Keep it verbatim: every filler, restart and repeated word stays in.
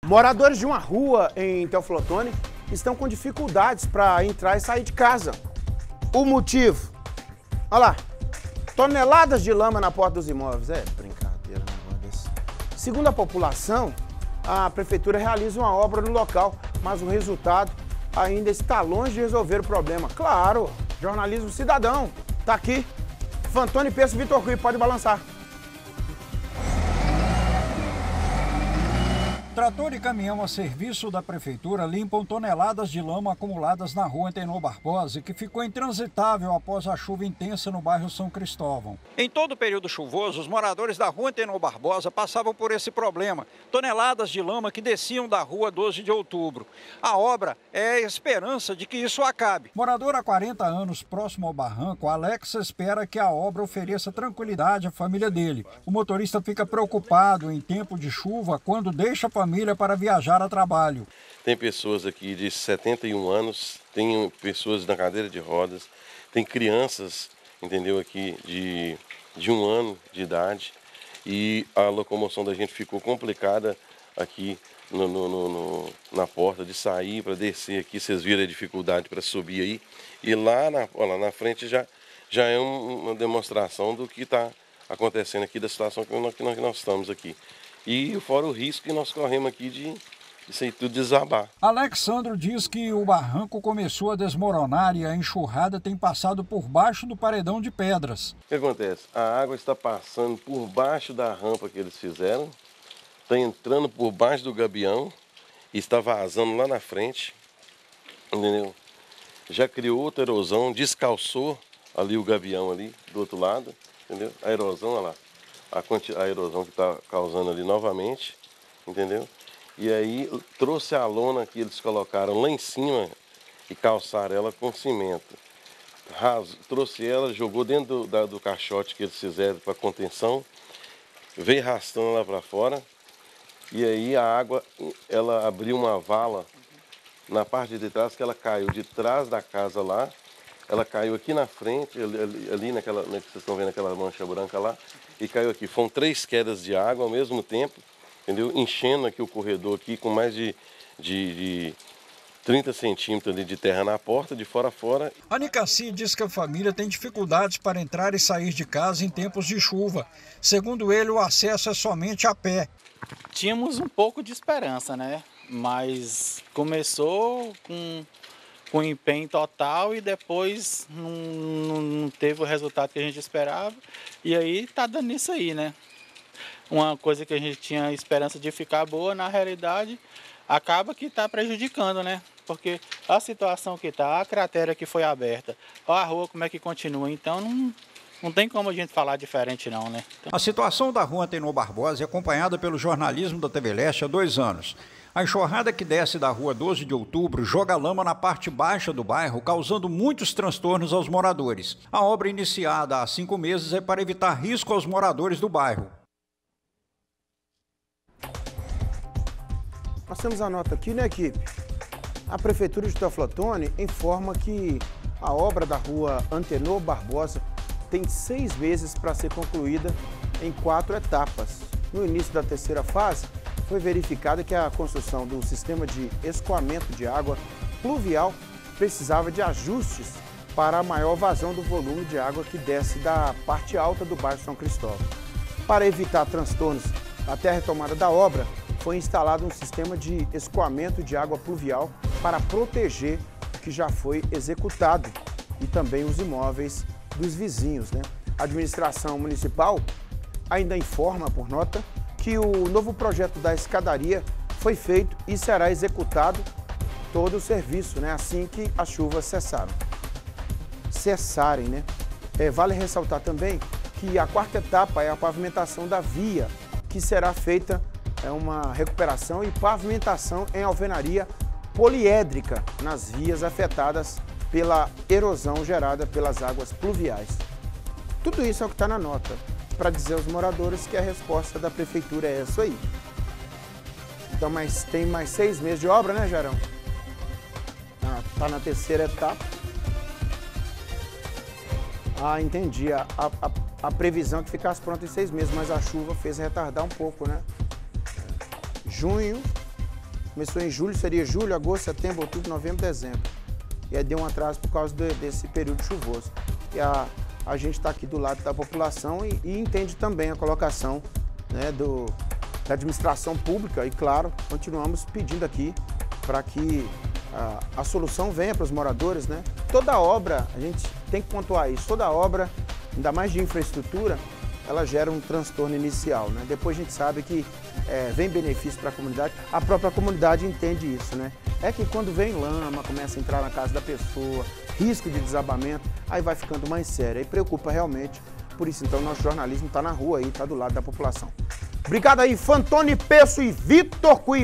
Moradores de uma rua em Teófilo Otoni estão com dificuldades para entrar e sair de casa. O motivo? Olha lá, toneladas de lama na porta dos imóveis. É brincadeira, negócio desse. Segundo a população, a prefeitura realiza uma obra no local, mas o resultado ainda está longe de resolver o problema. Claro, jornalismo cidadão, tá aqui. Fantoni Peço Vitor Rui, pode balançar. Trator e caminhão a serviço da prefeitura limpam toneladas de lama acumuladas na rua Antenor Barbosa, que ficou intransitável após a chuva intensa no bairro São Cristóvão. Em todo o período chuvoso, os moradores da rua Antenor Barbosa passavam por esse problema. Toneladas de lama que desciam da rua doze de outubro. A obra é a esperança de que isso acabe. Morador há quarenta anos próximo ao barranco, Alex espera que a obra ofereça tranquilidade à família dele. O motorista fica preocupado em tempo de chuva quando deixa a família família para viajar a trabalho. Tem pessoas aqui de setenta e um anos, tem pessoas na cadeira de rodas, tem crianças, entendeu, aqui de, de um ano de idade, e a locomoção da gente ficou complicada aqui no, no, no, no, na porta de sair para descer aqui. Vocês viram a dificuldade para subir aí, e lá na, lá na frente já, já é um, uma demonstração do que está acontecendo aqui, da situação que nós, que nós estamos aqui. E fora o risco que nós corremos aqui de isso aí tudo desabar. Alexandro diz que o barranco começou a desmoronar e a enxurrada tem passado por baixo do paredão de pedras. O que acontece? A água está passando por baixo da rampa que eles fizeram, está entrando por baixo do gabião e está vazando lá na frente, entendeu? Já criou outra erosão, descalçou ali o gabião ali do outro lado, entendeu? A erosão, olha lá. A, a erosão que está causando ali novamente, entendeu? E aí trouxe a lona que eles colocaram lá em cima e calçaram ela com cimento. Raso, trouxe ela, jogou dentro do, da, do caixote que eles fizeram para contenção, veio arrastando lá para fora, e aí a água, ela abriu uma vala na parte de trás, que ela caiu de trás da casa lá, ela caiu aqui na frente, ali, ali, ali naquela, né, que vocês estão vendo aquela mancha branca lá, e caiu aqui. Foram três quedas de água ao mesmo tempo, entendeu? Enchendo aqui o corredor aqui com mais de, de, de trinta centímetros ali de terra na porta, de fora a fora. A Nicaci diz que a família tem dificuldades para entrar e sair de casa em tempos de chuva. Segundo ele, o acesso é somente a pé. Tínhamos um pouco de esperança, né? Mas começou com... com empenho total e depois não, não, não teve o resultado que a gente esperava. E aí tá dando isso aí, né? Uma coisa que a gente tinha esperança de ficar boa, na realidade, acaba que tá prejudicando, né? Porque a situação que tá, a cratera que foi aberta, a rua como é que continua, então não... Não tem como a gente falar diferente não, né? A situação da rua Antenor Barbosa é acompanhada pelo jornalismo da T V Leste há dois anos. A enxurrada que desce da rua doze de outubro joga lama na parte baixa do bairro, causando muitos transtornos aos moradores. A obra iniciada há cinco meses é para evitar risco aos moradores do bairro. Nós temos a nota aqui, né, equipe? A Prefeitura de Teófilo Otoni informa que a obra da rua Antenor Barbosa tem seis meses para ser concluída em quatro etapas. No início da terceira fase, foi verificada que a construção do sistema de escoamento de água pluvial precisava de ajustes para a maior vazão do volume de água que desce da parte alta do bairro São Cristóvão. Para evitar transtornos até a retomada da obra, foi instalado um sistema de escoamento de água pluvial para proteger o que já foi executado e também os imóveis dos vizinhos, né? A administração municipal ainda informa, por nota, que o novo projeto da escadaria foi feito e será executado todo o serviço, né? Assim que as chuvas cessaram. cessarem, né? É, vale ressaltar também que a quarta etapa é a pavimentação da via, que será feita é, uma recuperação e pavimentação em alvenaria poliédrica nas vias afetadas pela erosão gerada pelas águas pluviais. Tudo isso é o que está na nota, para dizer aos moradores que a resposta da prefeitura é essa aí. Então, mas tem mais seis meses de obra, né, Jarão? Está na terceira etapa. Ah, entendi. A, a, a previsão é que ficasse pronto em seis meses, mas a chuva fez retardar um pouco, né? Junho, Começou em julho, seria julho, agosto, setembro, outubro, novembro, dezembro. E aí deu um atraso por causa de, desse período chuvoso. E a, a gente está aqui do lado da população e, e entende também a colocação, né, do, da administração pública. E, claro, continuamos pedindo aqui para que a, a solução venha para os moradores, né? Toda obra, a gente tem que pontuar isso, toda obra, ainda mais de infraestrutura, ela gera um transtorno inicial, né? Depois a gente sabe que é, vem benefício para a comunidade, a própria comunidade entende isso, né? É que quando vem lama, começa a entrar na casa da pessoa, risco de desabamento, aí vai ficando mais sério, aí preocupa realmente. Por isso, então, nosso jornalismo está na rua aí, está do lado da população. Obrigado aí, Fantoni Peço e Vitor Cui.